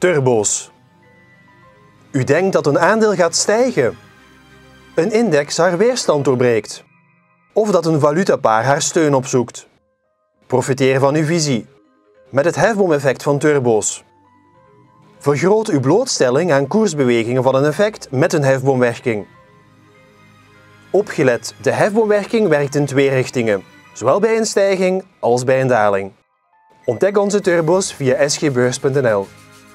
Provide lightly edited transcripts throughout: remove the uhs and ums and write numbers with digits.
Turbo's. U denkt dat een aandeel gaat stijgen. Een index haar weerstand doorbreekt. Of dat een valutapaar haar steun opzoekt. Profiteer van uw visie. Met het hefboom-effect van turbo's. Vergroot uw blootstelling aan koersbewegingen van een effect met een hefboomwerking. Opgelet, de hefboomwerking werkt in twee richtingen. Zowel bij een stijging als bij een daling. Ontdek onze turbo's via sgbeurs.nl.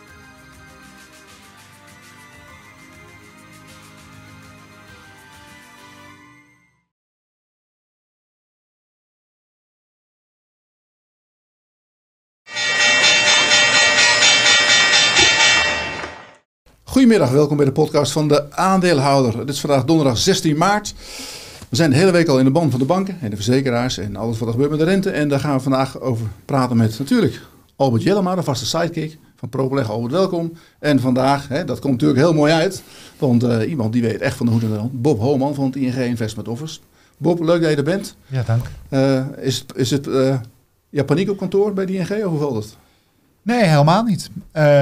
Goedemiddag, welkom bij de podcast van de aandeelhouder. Het is vandaag donderdag 16 maart. We zijn de hele week al in de band van de banken en de verzekeraars en alles wat er gebeurt met de rente. En daar gaan we vandaag over praten met natuurlijk Albert Jellema, de vaste sidekick van ProBeleg. Albert, welkom. En vandaag, dat komt natuurlijk heel mooi uit, want iemand die weet echt van de hoed en de hand. Bob Homan van het ING Investment Office. Bob, leuk dat je er bent. Ja, dank. Is het paniek op kantoor bij de ING of hoe valt het? Nee, helemaal niet.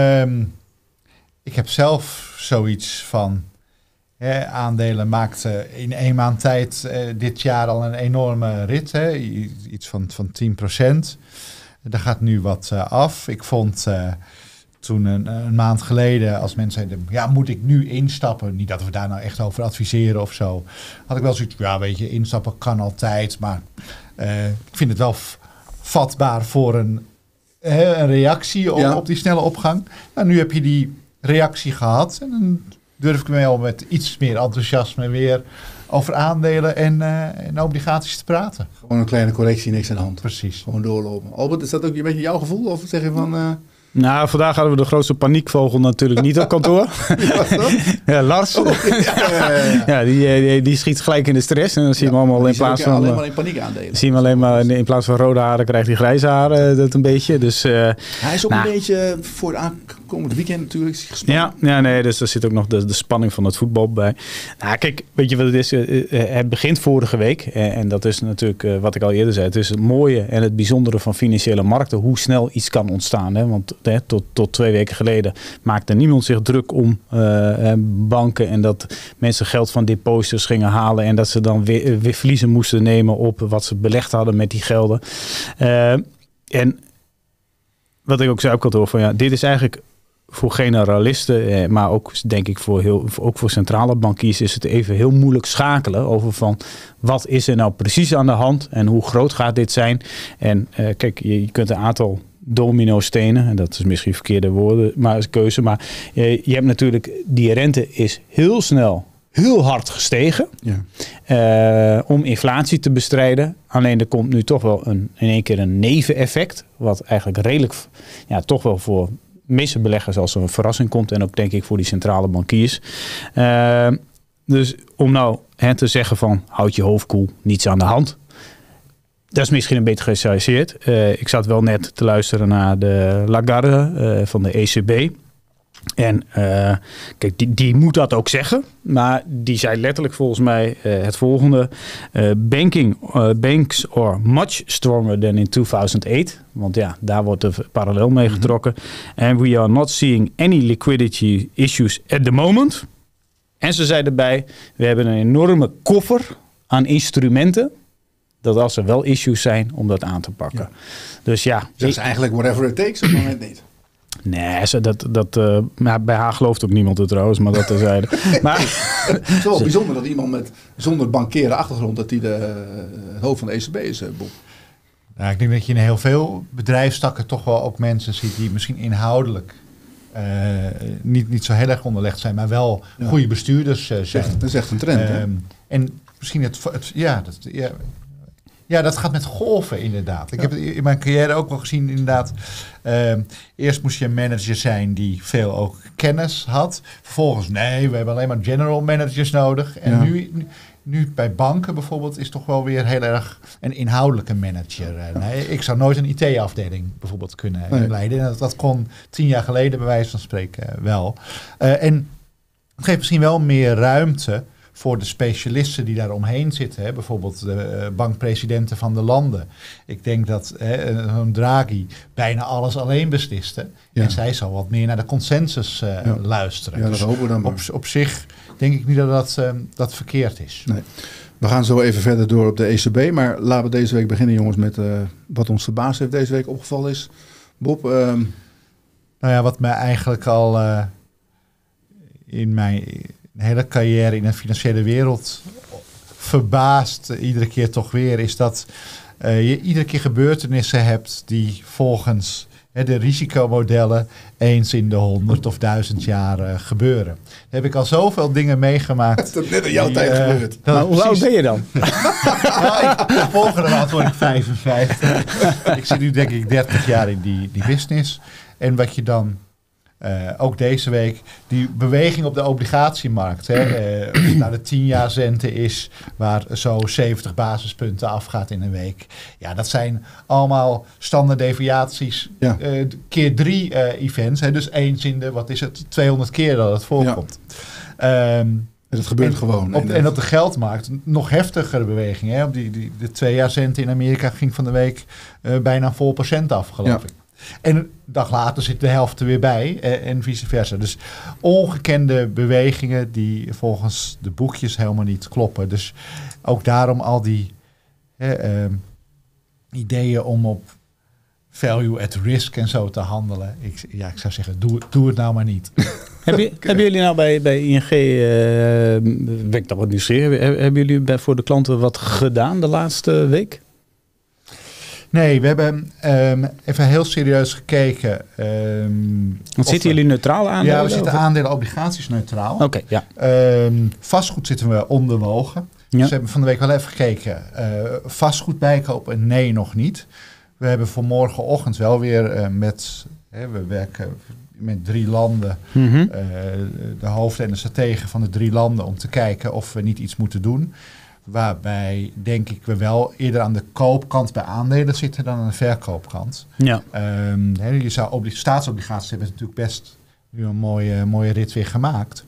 Ik heb zelf zoiets van aandelen maakten in 1 maand tijd dit jaar al een enorme rit. Iets van 10%. Daar gaat nu wat af. Ik vond toen een maand geleden, als mensen zeiden, ja, moet ik nu instappen? Niet dat we daar nou echt over adviseren of zo. Had ik wel zoiets, ja, weet je, instappen kan altijd. Maar ik vind het wel vatbaar voor een reactie op die snelle opgang. Nou, nu heb je die reactie gehad. En dan durf ik me al met iets meer enthousiasme weer over aandelen en obligaties te praten. Gewoon een kleine correctie, niks aan de hand. Precies. Gewoon doorlopen. Albert, is dat ook een beetje jouw gevoel? Of zeg je van... Nou, vandaag hadden we de grootste paniekvogel natuurlijk niet op kantoor. Ja, Lars. Ja, die schiet gelijk in de stress. En dan zien we allemaal in plaats van... alleen maar in paniek aandelen. Zien we alleen maar in plaats van rode haren krijgt hij grijze haren. Dat een beetje. Dus, hij is ook een beetje voor het aankomende weekend natuurlijk gespannen. Ja, nee, dus er zit ook nog de spanning van het voetbal bij. Nou, kijk, weet je wat het is? Het begint vorige week. En dat is natuurlijk wat ik al eerder zei. Het is het mooie en het bijzondere van financiële markten. Hoe snel iets kan ontstaan. Hè? Want tot 2 weken geleden maakte niemand zich druk om banken. En dat mensen geld van depositors gingen halen. En dat ze dan weer verliezen moesten nemen op wat ze belegd hadden met die gelden. En wat ik ook zei op kantoor. Van, ja, dit is eigenlijk voor generalisten, maar ook denk ik ook voor centrale bankiers is het even heel moeilijk schakelen over van wat is er nou precies aan de hand en hoe groot gaat dit zijn. En kijk, je kunt een aantal domino-stenen, en dat is misschien verkeerde woorden, maar keuze. Maar je hebt natuurlijk, die rente is heel snel, heel hard gestegen om inflatie te bestrijden. Alleen er komt nu toch wel in één keer een neveneffect, wat eigenlijk redelijk, toch wel voor de meeste beleggers als een verrassing komt. En ook denk ik voor die centrale bankiers. Dus om nou te zeggen van houd je hoofd koel, niets aan de hand. Dat is misschien een beetje gechargeerd. Ik zat wel net te luisteren naar de Lagarde van de ECB. En kijk, die moet dat ook zeggen. Maar die zei letterlijk volgens mij het volgende. Banks are much stronger than in 2008. Want ja, daar wordt er parallel mee getrokken. And we are not seeing any liquidity issues at the moment. En ze zei erbij, we hebben een enorme koffer aan instrumenten. Dat als er wel issues zijn, om dat aan te pakken. Ja. Dus ja. Dat is eigenlijk whatever it takes op het moment niet. Nee, bij haar gelooft ook niemand het trouwens, maar dat terzijde. Maar het is wel bijzonder dat iemand zonder bankaire achtergrond, dat die het hoofd van de ECB is, Bob. Nou, ik denk dat je in heel veel bedrijfstakken toch wel ook mensen ziet die misschien inhoudelijk niet zo heel erg onderlegd zijn, maar wel goede bestuurders zijn. Dat is echt een trend. En misschien dat gaat met golven inderdaad. Ik heb in mijn carrière ook wel gezien inderdaad. Eerst moest je een manager zijn die veel ook kennis had. Vervolgens, nee, we hebben alleen maar general managers nodig. En nu bij banken bijvoorbeeld is toch wel weer heel erg een inhoudelijke manager. Nee, ik zou nooit een IT-afdeling bijvoorbeeld kunnen leiden. En dat kon 10 jaar geleden bij wijze van spreken wel. En het geeft misschien wel meer ruimte voor de specialisten die daar omheen zitten. Hè, bijvoorbeeld de bankpresidenten van de landen. Ik denk dat zo'n Draghi bijna alles alleen besliste. Ja. En zij zal wat meer naar de consensus luisteren. Ja, dus dat hopen we dan maar. op zich denk ik niet dat verkeerd is. Nee. We gaan zo even verder door op de ECB. Maar laten we deze week beginnen, jongens, met wat ons verbaasd heeft deze week opgevallen is. Bob? Nou ja, wat mij eigenlijk al in mijn hele carrière in de financiële wereld verbaast, iedere keer toch weer, is dat je iedere keer gebeurtenissen hebt die volgens de risicomodellen eens in de 100 of 1000 jaar gebeuren. Daar heb ik al zoveel dingen meegemaakt. Dat is net in jouw tijd gebeurd. Maar hoe oud ben je dan? De volgende maand word ik 55. Ik zit nu denk ik 30 jaar in die business. En wat je dan ook deze week, die beweging op de obligatiemarkt. Als het nou de 10-jaarsrente is, waar zo 70 basispunten afgaat in een week. Ja, dat zijn allemaal standaarddeviaties. Ja. Keer 3 events. Dus eens in de, 200 keer dat het voorkomt. Ja. Dat gebeurt gewoon. En op de geldmarkt nog heftigere beweging. Hè? Op de 2-jaarsrente in Amerika ging van de week bijna een 0,5% af, geloof ik. En een dag later zit de helft er weer bij en vice versa. Dus ongekende bewegingen die volgens de boekjes helemaal niet kloppen. Dus ook daarom al die ideeën om op value at risk en zo te handelen. Ik zou zeggen, doe het nou maar niet. Hebben jullie nou bij ING, ben ik toch wat nieuwsgierig, hebben jullie voor de klanten wat gedaan de laatste week? Nee, we hebben even heel serieus gekeken. Want zitten jullie neutraal aandelen? Ja, we zitten aandelen obligaties neutraal. Oké, ja. Vastgoed zitten we onderwogen. Ja. Dus we hebben van de week wel even gekeken. Vastgoed bijkopen? Nee, nog niet. We hebben voor morgenochtend wel weer we werken met 3 landen. Mm-hmm. De hoofden en de strategen van de 3 landen om te kijken of we niet iets moeten doen. Waarbij, denk ik, we wel eerder aan de koopkant bij aandelen zitten dan aan de verkoopkant. Ja. Je zou staatsobligaties hebben natuurlijk best nu een mooie rit weer gemaakt.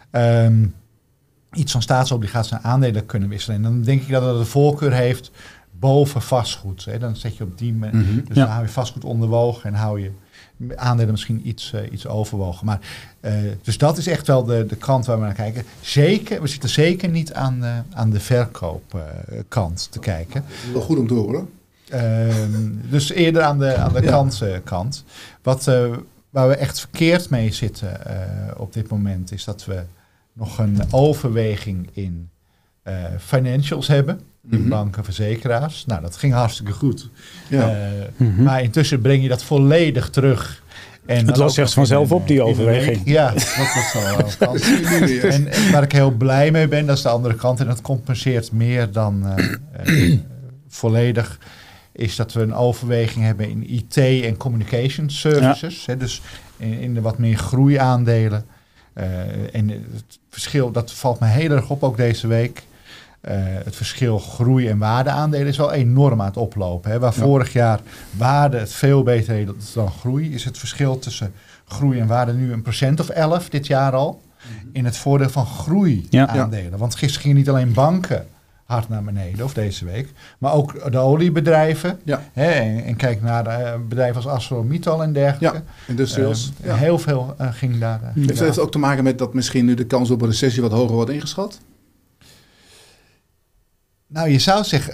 Iets van staatsobligaties naar aandelen kunnen wisselen. En dan denk ik dat het de voorkeur heeft boven vastgoed. Hè. Dan zet je op die manier. Mm-hmm. Dus dan hou je vastgoed onderwogen en hou je aandelen misschien iets overwogen. Maar, dus dat is echt wel de kant waar we naar kijken. We zitten zeker niet aan de verkoopkant te kijken. Wel goed om te horen. Dus eerder aan de kant. Waar we echt verkeerd mee zitten op dit moment is dat we nog een overweging in financials hebben. In banken, verzekeraars. Nou, dat ging hartstikke goed. Ja. Maar intussen breng je dat volledig terug. En het lost echt vanzelf op, die overweging. Ja, dat zal wel kans. En waar ik heel blij mee ben, dat is de andere kant. En dat compenseert meer dan volledig. Is dat we een overweging hebben in IT en communication services. Ja. Hè, dus in de wat meer groeiaandelen. En het verschil, dat valt me heel erg op ook deze week. Het verschil groei- en waardeaandelen is wel enorm aan het oplopen. Hè. Waar vorig jaar waarde het veel beter deed dan groei, is het verschil tussen groei en waarde nu 1% of 11 dit jaar al. In het voordeel van groeiaandelen. Ja. Want gisteren gingen niet alleen banken hard naar beneden, of deze week, maar ook de oliebedrijven. Ja. Hè, en kijk naar bedrijven als ArcelorMittal en dergelijke. Ja, industrials. Heel veel ging daar. Heeft het ook te maken met dat misschien nu de kans op een recessie wat hoger wordt ingeschat? Nou, je zou zeggen,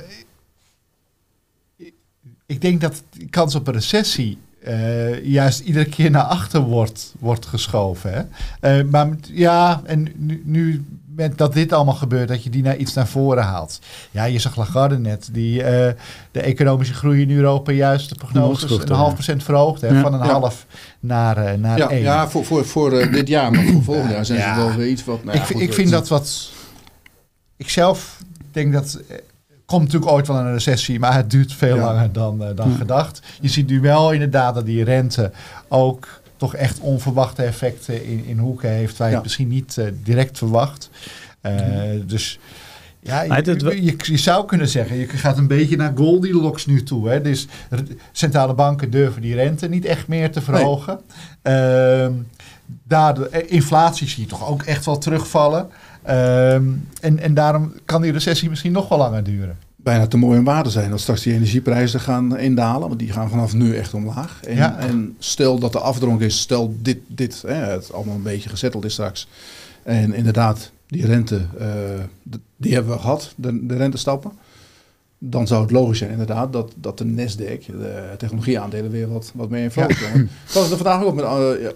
ik denk dat de kans op een recessie juist iedere keer naar achter wordt geschoven. Hè? Maar ja, en nu met dat dit allemaal gebeurt, dat je die iets naar voren haalt. Ja, je zag Lagarde net, die de economische groei in Europa juist de prognoses 1,5% verhoogt. Hè, van een half naar 1. Ja, voor dit jaar, maar voor volgend jaar zijn ze wel weer iets wat... Nou ik vind dat wat... Ik zelf denk dat... komt natuurlijk ooit wel een recessie, maar het duurt veel langer dan gedacht. Je ziet nu wel inderdaad dat die rente ook toch echt onverwachte effecten in hoeken heeft, waar je het misschien niet direct verwacht. Dus ja, je zou kunnen zeggen, je gaat een beetje naar Goldilocks nu toe. Hè? Dus centrale banken durven die rente niet echt meer te verhogen. Nee. Inflatie zie je toch ook echt wel terugvallen. En daarom kan die recessie misschien nog wel langer duren. Bijna te mooi om waar te zijn dat straks die energieprijzen gaan indalen. Want die gaan vanaf nu echt omlaag. En stel dat de afdronk is, stel dit het allemaal een beetje gezetteld is straks. En inderdaad, die rente, die hebben we gehad, de rentestappen. Dan zou het logisch zijn inderdaad dat de Nasdaq, de technologieaandelen, weer wat meer in flow komen. Ik was er vandaag ook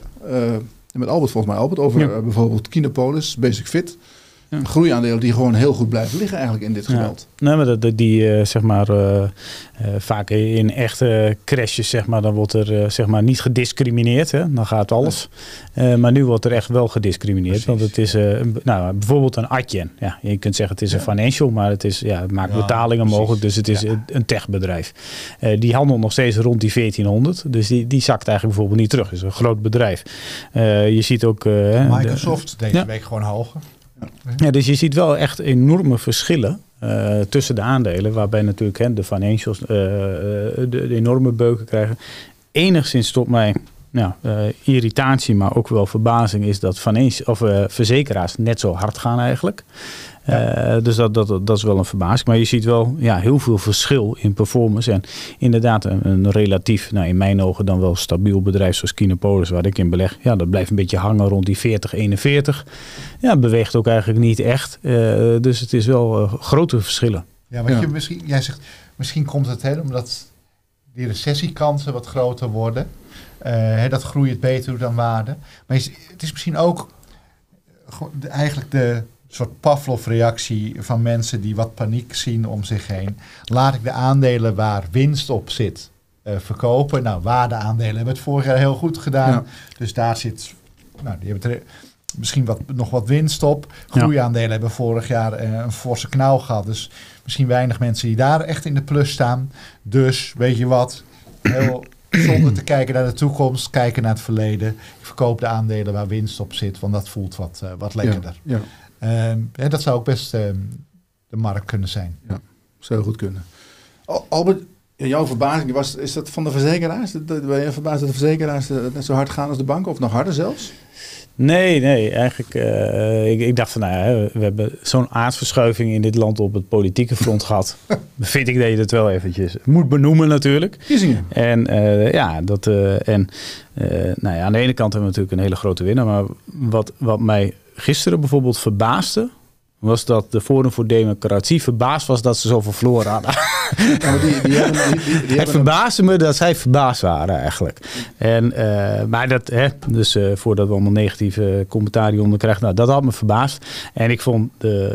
met Albert, volgens mij Albert, over bijvoorbeeld Kinepolis, Basic Fit. Ja. Groeiaandelen die gewoon heel goed blijven liggen eigenlijk in dit geweld. Nee, maar die zeg maar vaak in echte crashes, zeg maar, dan wordt er zeg maar niet gediscrimineerd. Hè? Dan gaat alles. Maar nu wordt er echt wel gediscrimineerd. Precies. Want het is bijvoorbeeld een Adyen. Ja, je kunt zeggen het is een financial, maar het maakt betalingen mogelijk. Dus het is een techbedrijf. Die handelt nog steeds rond die 1400. Dus die zakt eigenlijk bijvoorbeeld niet terug. Het is een groot bedrijf. Je ziet ook... Microsoft deze week gewoon hoger. Ja, dus je ziet wel echt enorme verschillen tussen de aandelen, waarbij natuurlijk de financials de enorme beuken krijgen. Enigszins tot mij irritatie, maar ook wel verbazing is dat verzekeraars net zo hard gaan eigenlijk. Ja. Dus dat is wel een verbazing. Maar je ziet wel heel veel verschil in performance. En inderdaad een relatief, in mijn ogen dan wel stabiel bedrijf zoals Kinepolis, waar ik in beleg. Ja, dat blijft een beetje hangen rond die 40, 41. Ja, beweegt ook eigenlijk niet echt. Dus het is wel grote verschillen. Ja, want jij zegt, misschien komt het omdat die recessiekansen wat groter worden. Dat groei het beter doet dan waarde. Maar het is misschien ook eigenlijk de soort Pavlov-reactie van mensen die wat paniek zien om zich heen. Laat ik de aandelen waar winst op zit verkopen. Nou, waardeaandelen hebben het vorig jaar heel goed gedaan. Ja. Dus daar zit, die hebben er misschien nog wat winst op. Groeiaandelen hebben vorig jaar een forse knauw gehad. Dus misschien weinig mensen die daar echt in de plus staan. Dus, weet je wat, heel... Zonder te kijken naar de toekomst, kijken naar het verleden. Ik verkoop de aandelen waar winst op zit, want dat voelt wat lekkerder. Ja. Dat zou ook best de markt kunnen zijn. Ja, zou goed kunnen. Albert, jouw verbazing, is dat van de verzekeraars? Ben je verbaasd dat de verzekeraars net zo hard gaan als de banken, of nog harder zelfs? Nee, eigenlijk. Ik dacht van, we hebben zo'n aardverschuiving in dit land op het politieke front gehad. Vind ik dat je het wel eventjes moet benoemen natuurlijk. Kiezingen. En aan de ene kant hebben we natuurlijk een hele grote winnaar. Maar wat mij gisteren bijvoorbeeld verbaasde, was dat de Forum voor Democratie verbaasd was dat ze zoveel verloren hadden. Ja, het verbaasde me dat zij verbaasd waren eigenlijk. En, maar dat, dus voordat we allemaal negatieve commentaar onder krijgen, dat had me verbaasd. En ik vond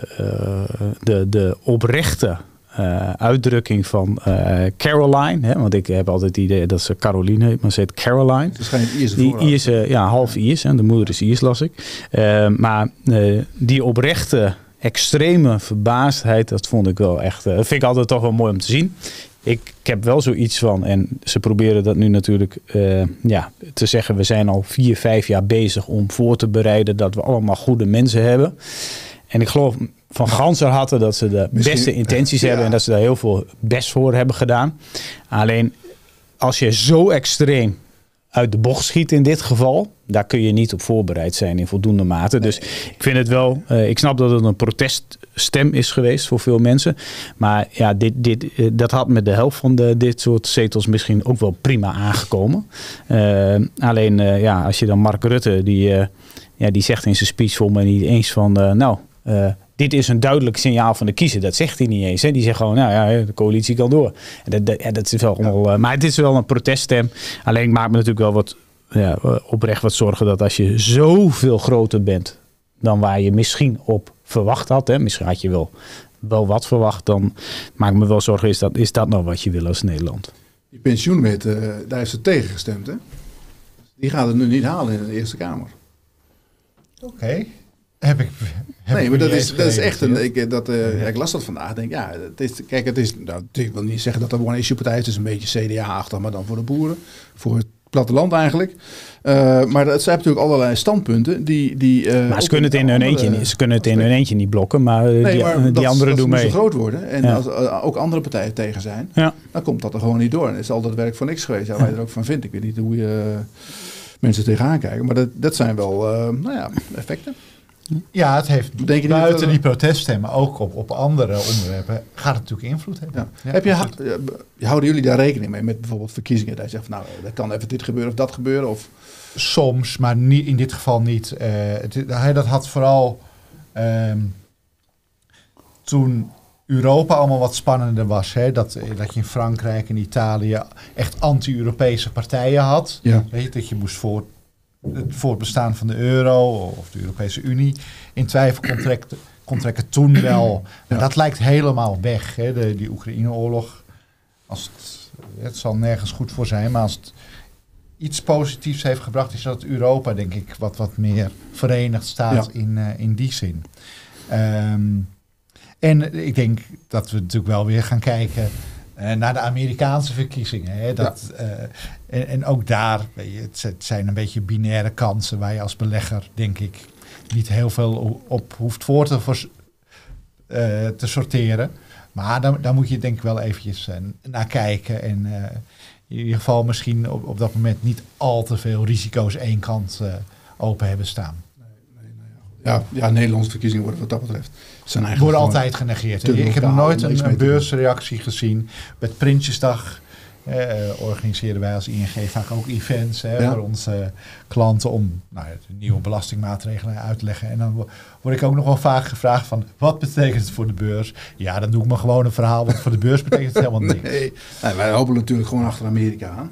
de oprechte uitdrukking van Caroline, want ik heb altijd het idee dat ze Caroline heet, maar ze heet Caroline. Het is geen Ierse die Ierse, half Iers, de moeder is Iers, las ik. Maar die oprechte extreme verbaasdheid, dat vond ik wel echt, vind ik altijd toch wel mooi om te zien. Ik heb wel zoiets van, en ze proberen dat nu natuurlijk te zeggen, we zijn al 4-5 jaar bezig om voor te bereiden dat we allemaal goede mensen hebben. En ik geloof van ganser harte dat ze de beste intenties hebben en dat ze daar heel veel best voor hebben gedaan. Alleen als je zo extreem uit de bocht schiet in dit geval, daar kun je niet op voorbereid zijn in voldoende mate. Dus ik vind het wel, ik snap dat het een proteststem is geweest voor veel mensen. Maar ja, dat had met de helft van dit soort zetels misschien ook wel prima aangekomen. Alleen als je dan Mark Rutte, die zegt in zijn speech voor mij niet eens van, dit is een duidelijk signaal van de kiezer. Dat zegt hij niet eens. Hè. Die zegt gewoon, de coalitie kan door. Dat is wel allemaal, maar het is wel een proteststem. Alleen ik maak me natuurlijk wel oprecht wat zorgen dat als je zoveel groter bent dan waar je misschien op verwacht had. Hè. Misschien had je wel wat verwacht. Dan maak ik me wel zorgen, is dat nou wat je wil als Nederland? Die pensioenwet, daar heeft ze tegen gestemd. Hè? Die gaat het nu niet halen in de Eerste Kamer. Oké. Maar dat is echt ik las dat vandaag. Denk, het is. Ik wil niet zeggen dat er een one-issue-partij is. Het is een beetje CDA-achtig, maar dan voor de boeren. Voor het platteland eigenlijk. Maar ze hebben natuurlijk allerlei standpunten. Maar ze kunnen het in hun eentje niet blokken. Maar die anderen doen mee. Als ze groot worden en als ook andere partijen tegen zijn, dan komt dat er gewoon niet door. En het is altijd werk voor niks geweest. Ja, waar je er ook van vindt. Ik weet niet hoe je mensen tegenaan kijken. Maar dat zijn wel effecten. Ja, het heeft Denk je niet buiten dat- die proteststemmen, ook op andere onderwerpen, gaat het natuurlijk invloed hebben. Ja. Houden jullie daar rekening mee met bijvoorbeeld verkiezingen? Dat je zegt van nou, er kan even dit gebeuren of dat gebeuren? Of... Soms, maar niet, in dit geval niet. Dat had vooral toen Europa allemaal wat spannender was. Hè? Dat je in Frankrijk en Italië echt anti-Europese partijen had. Ja. Weet je, dat je moest voor het bestaan van de euro of de Europese Unie in twijfel kon trekken toen wel. Maar dat lijkt helemaal weg. Hè? Die Oekraïne-oorlog, het zal nergens goed voor zijn, maar als het iets positiefs heeft gebracht, is dat Europa, denk ik, wat meer verenigd staat in die zin. En ik denk dat we natuurlijk wel weer gaan kijken naar de Amerikaanse verkiezingen. Hè? En ook daar, weet je, het zijn een beetje binaire kansen waar je als belegger, denk ik, niet heel veel op hoeft voor te sorteren. Maar daar moet je denk ik wel eventjes naar kijken. En in ieder geval misschien op dat moment niet al te veel risico's één kant open hebben staan. Ja, Nederlandse verkiezingen worden wat dat betreft zijn eigenlijk worden altijd genegeerd. Ik heb nog nooit een beursreactie gezien. Met Prinsjesdag organiseren wij als ING vaak ook events voor onze klanten om de nieuwe belastingmaatregelen uit te leggen. En dan word ik ook nog wel vaak gevraagd van wat betekent het voor de beurs? Ja, dan doe ik maar gewoon een verhaal, want voor de beurs betekent het helemaal niks. Nee, wij hopen natuurlijk gewoon achter Amerika aan.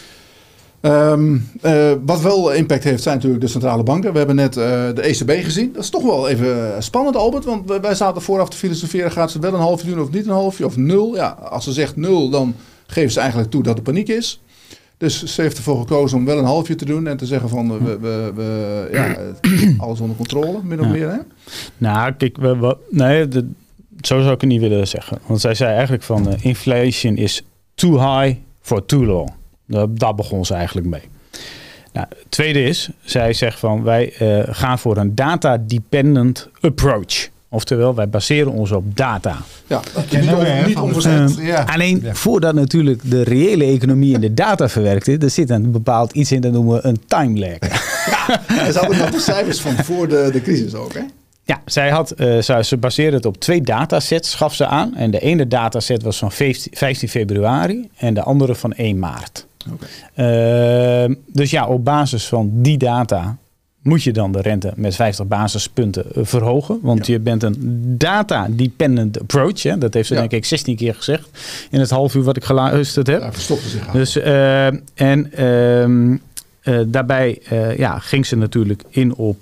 Wat wel impact heeft zijn natuurlijk de centrale banken. We hebben net de ECB gezien. Dat is toch wel even spannend, Albert. Want wij zaten vooraf te filosoferen. Gaat ze wel een halfje doen of niet een halfje of 0? Ja, als ze zegt 0, dan geven ze eigenlijk toe dat er paniek is. Dus ze heeft ervoor gekozen om wel een halfje te doen. En te zeggen van alles onder controle, min of meer. Hè? Nou, kijk, zo zou ik het niet willen zeggen. Want zij zei eigenlijk van inflation is too high for too long. Daar begon ze eigenlijk mee. Nou, het tweede is, zij zegt van wij gaan voor een data-dependent approach. Oftewel, wij baseren ons op data. Ja, niet onverzet. Alleen voordat natuurlijk de reële economie in de data verwerkt is, er zit een bepaald iets in, dat noemen we een time lag. Ja, ze hadden nog de cijfers van voor de crisis ook, hè? Ja, ze baseerde het op 2 datasets, gaf ze aan. En de ene dataset was van 15 februari en de andere van 1 maart. Okay. Dus ja, op basis van die data moet je dan de rente met 50 basispunten verhogen. Want je bent een data-dependent approach. Hè? Dat heeft ze denk ik 16 keer gezegd in het half uur wat ik geluisterd heb. Ja, verstopte zich aan. Dus, daarbij ging ze natuurlijk in op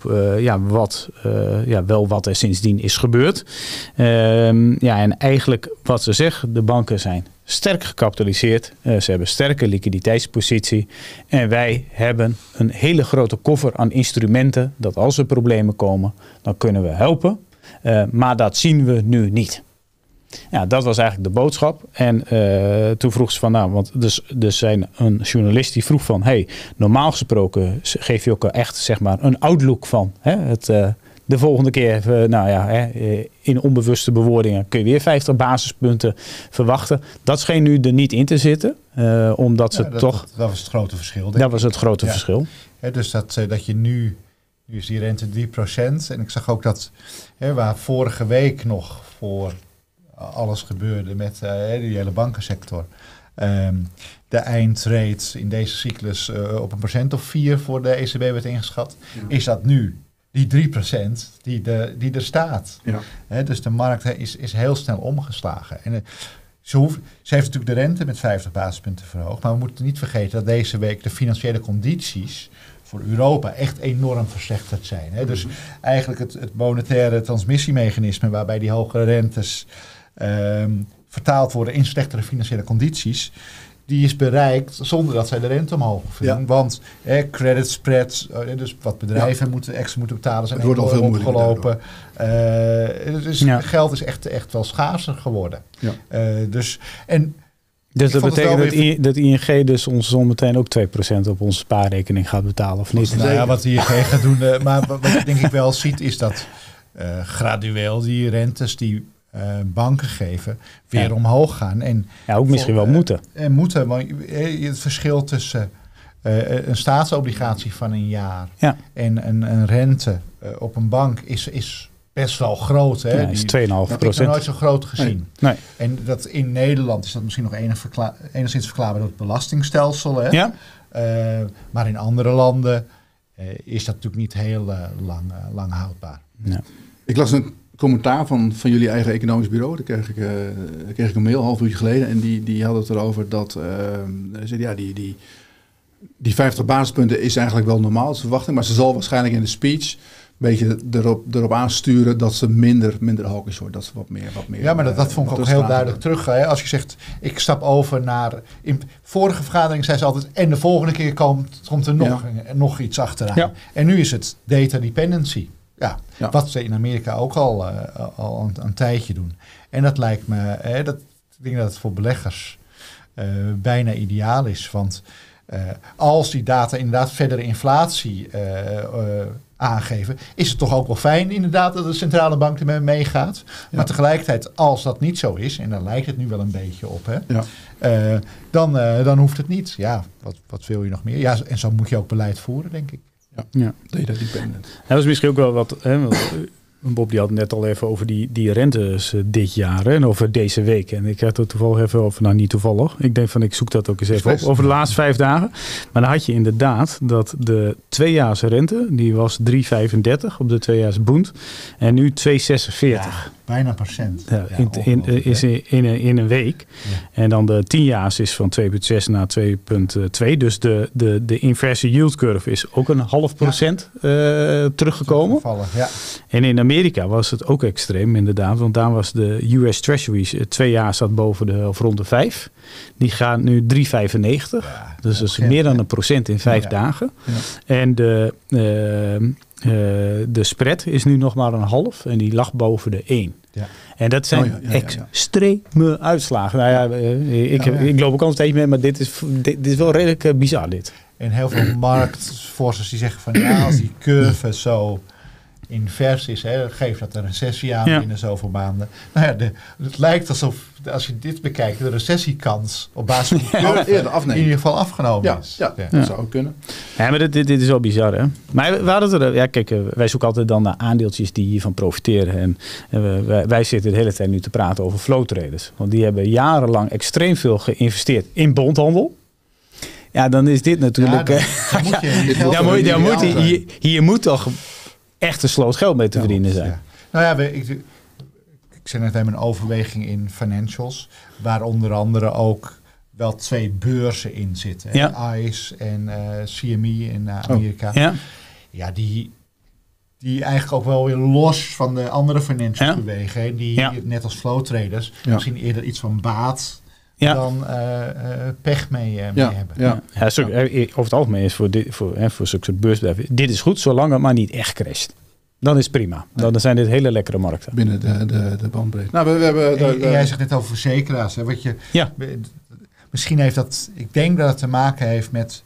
wat er sindsdien is gebeurd. En eigenlijk wat ze zegt, de banken zijn sterk gecapitaliseerd. Ze hebben sterke liquiditeitspositie. En wij hebben een hele grote koffer aan instrumenten dat als er problemen komen, dan kunnen we helpen. Maar dat zien we nu niet. Ja, dat was eigenlijk de boodschap. En toen vroeg ze van, want dus zijn een journalist die vroeg van, normaal gesproken geef je ook echt zeg maar een outlook van de volgende keer, in onbewuste bewoordingen kun je weer 50 basispunten verwachten. Dat scheen nu er niet in te zitten, omdat ze toch. Dat was het grote verschil. Dat was het grote verschil. Dus dat je nu is die rente 3%. En ik zag ook dat waar vorige week nog voor alles gebeurde met de hele bankensector. De eindrate in deze cyclus op 1% of 4 voor de ECB werd ingeschat. Ja. Is dat nu die 3% die er staat? Ja. Dus de markt is heel snel omgeslagen. En ze heeft natuurlijk de rente met 50 basispunten verhoogd. Maar we moeten niet vergeten dat deze week de financiële condities voor Europa echt enorm verslechterd zijn. Hè? Dus eigenlijk het monetaire transmissiemechanisme waarbij die hogere rentes vertaald worden in slechtere financiële condities, die is bereikt zonder dat zij de rente omhoog vinden. Ja. Want credit spreads, dus wat bedrijven extra moeten betalen, zijn wordt al veel opgelopen. Dus geld is echt wel schaarser geworden. Ja. Dus dat betekent dat ING dus ons zometeen ook 2% op onze spaarrekening gaat betalen, of niet? Nou ja, wat ING gaat doen. Maar wat je denk ik wel ziet is dat gradueel die rentes die banken geven weer omhoog gaan. En ook misschien wel moeten. En moeten, want het verschil tussen een staatsobligatie van een jaar en een rente op een bank is best wel groot. Hè? Ja, is 2,5%. Dat heb ik nog nooit zo groot gezien. Nee. En dat in Nederland is dat misschien nog enigszins verklaarbaar door het belastingstelsel. Hè? Ja. Maar in andere landen is dat natuurlijk niet heel lang houdbaar. Ja. Ik las een commentaar van jullie eigen economisch bureau. Daar kreeg ik een mail, een half uurtje geleden. En die hadden het erover dat die 50 basispunten is eigenlijk wel normaal, de verwachting. Maar ze zal waarschijnlijk in de speech een beetje erop aansturen dat ze minder hawkish wordt. Dat ze wat meer. Ja, maar dat vond ik ook heel duidelijk terug. Hè? Als je zegt, ik stap over naar... In vorige vergadering zei ze altijd, en de volgende keer komt er nog iets achteraan. Ja. En nu is het data dependency. Ja. Wat ze in Amerika ook al een tijdje doen. En dat lijkt me, ik denk dat het voor beleggers bijna ideaal is. Want als die data inderdaad verdere inflatie aangeven, is het toch ook wel fijn inderdaad dat de centrale bank ermee meegaat. Ja. Maar tegelijkertijd, als dat niet zo is, en daar lijkt het nu wel een beetje op, hè, dan hoeft het niet. Ja, wat wil je nog meer? Ja, en zo moet je ook beleid voeren, denk ik. Ja. Data dependent. Dat is misschien ook wel wat... Bob die had het net al even over die rentes dit jaar en over deze week. En ik had het toevallig even over, niet toevallig. Ik denk van ik zoek dat ook eens even op. Over de laatste 5 dagen. Maar dan had je inderdaad dat de 2-jaarse rente, die was 3,35 op de 2-jaarse Bund. En nu 2,46. Ja, bijna % Ja, in een week. Ja. En dan de 10-jaars is van 2,6 naar 2,2. Dus de inverse yield curve is ook een 0,5% teruggekomen. Ja. En in Amerika was het ook extreem inderdaad. Want daar was de US Treasuries 2 jaar zat rond de 5. Die gaan nu 3,95. Ja, dus dat is meer dan 1% in 5 dagen. Ja. En de spread is nu nog maar een half. En die lag boven de 1. Ja. En dat zijn extreme uitslagen. Nou ja, ik loop ook al een steeds mee, maar dit is wel redelijk bizar dit. En heel veel marktforschers die zeggen van als die curve zo invers is, geeft dat een recessie aan binnen zoveel maanden. Nou ja, het lijkt alsof, als je dit bekijkt, de recessiekans op basis van de curve in ieder geval afgenomen is. Ja, dat zou ook kunnen. Ja, maar dit is wel bizar, hè? Maar we hadden er, kijk, wij zoeken altijd dan naar aandeeltjes die hiervan profiteren. En wij zitten de hele tijd nu te praten over flow traders. Want die hebben jarenlang extreem veel geïnvesteerd in bondhandel. Ja, dan is dit natuurlijk... Hier moet toch echt een sloot geld mee te verdienen zijn. Ja. Nou ja, ik zei net even een overweging in financials, waar onder andere ook wel 2 beurzen in zitten. Ja. ICE en CME in Amerika. Ja, die eigenlijk ook wel weer los van de andere financials bewegen. Hè, die net als flow traders misschien eerder iets van baat dan pech mee hebben. Ja. Ja, over het algemeen is voor zulke beursbedrijven, dit is goed, zolang het maar niet echt crasht. Dan is het prima. Dan zijn dit hele lekkere markten. Binnen de bandbreedte. Nou, we hebben jij zegt net over verzekeraars. Hè, misschien heeft dat... Ik denk dat het te maken heeft met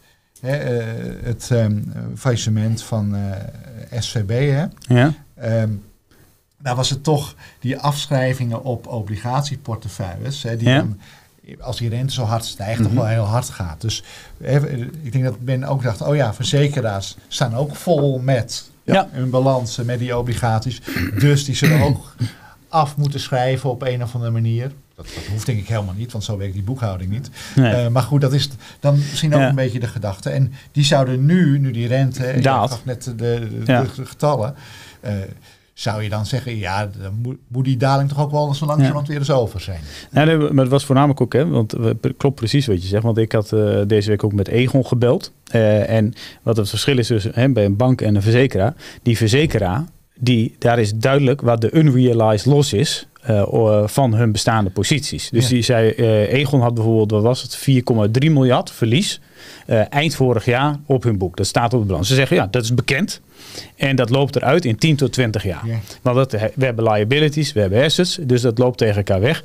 het faillissement van SVB. Hè? Ja. Daar was het toch die afschrijvingen op obligatieportefeuilles. Hè, die dan, als die rente zo hard stijgt, toch wel heel hard gaat. Dus ik denk dat men ook dacht, verzekeraars staan ook vol met hun balansen met die obligaties. Dus die zullen ook af moeten schrijven op een of andere manier. Dat hoeft denk ik helemaal niet, want zo werkt die boekhouding niet. Nee. Maar goed, dat is dan misschien ook een beetje de gedachte. En die zouden nu die rente, ik gaf net de getallen, zou je dan zeggen, dan moet die daling toch ook wel zo langzamerhand weer eens over zijn. Nee, maar het was voornamelijk ook, want klopt precies wat je zegt. Want ik had deze week ook met Egon gebeld. En wat het verschil is dus bij een bank en een verzekeraar. Die verzekeraar, daar is duidelijk wat de unrealized loss is van hun bestaande posities. Dus die zei, Egon had bijvoorbeeld, wat was het, 4,3 miljard verlies eind vorig jaar op hun boek. Dat staat op de balans. Ze zeggen, dat is bekend. En dat loopt eruit in 10 tot 20 jaar. Yeah. Want we hebben liabilities, we hebben assets, dus dat loopt tegen elkaar weg.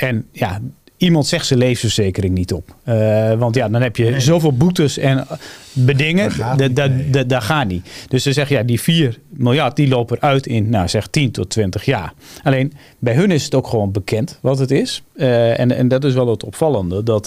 Iemand zegt zijn levensverzekering niet op. Want dan heb je zoveel boetes en bedingen, dat gaat niet. Dus ze zeggen, die 4 miljard die lopen eruit in, zeg 10 tot 20 jaar. Alleen, bij hun is het ook gewoon bekend wat het is. En dat is wel het opvallende, dat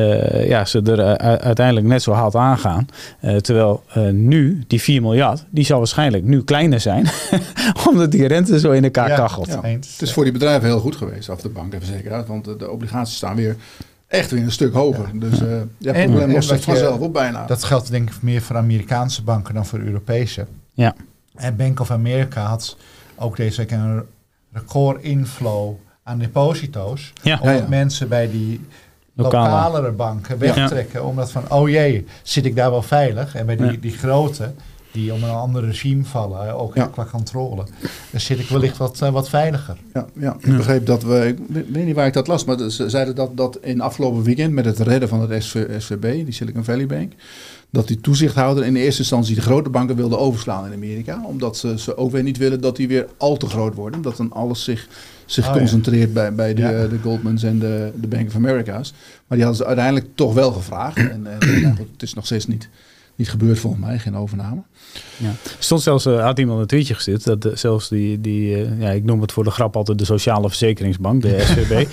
ze er uiteindelijk net zo hard aangaan. Terwijl nu, die 4 miljard, die zal waarschijnlijk nu kleiner zijn, omdat die rente zo in elkaar kachelt. Ja. Het is voor die bedrijven heel goed geweest, af de bank even zeker uit, want de obligaties staan weer een stuk hoger. Ja. Dus het probleem lost zich vanzelf op bijna. Dat geldt denk ik meer voor Amerikaanse banken dan voor Europese. Ja. En Bank of America had ook deze week een record inflow aan deposito's. Ja. Omdat mensen bij die lokalere banken wegtrekken. Omdat van, oh jee, zit ik daar wel veilig? En bij die grote, die om een ander regime vallen, ook qua controle, dan zit ik wellicht wat veiliger. Ja, ik begreep dat ik weet niet waar ik dat las, maar ze zeiden dat in afgelopen weekend met het redden van het SVB, die Silicon Valley Bank, dat die toezichthouder in eerste instantie de grote banken wilde overslaan in Amerika, omdat ze ook weer niet willen dat die weer al te groot worden, dat dan alles zich concentreert bij de Goldmans en de Bank of America's. Maar die hadden ze uiteindelijk toch wel gevraagd en het is nog steeds niet gebeurd volgens mij, geen overname. Ja. Stond zelfs, had iemand een tweetje gestuurd, dat zelfs ik noem het voor de grap altijd de Sociale Verzekeringsbank, de SVB,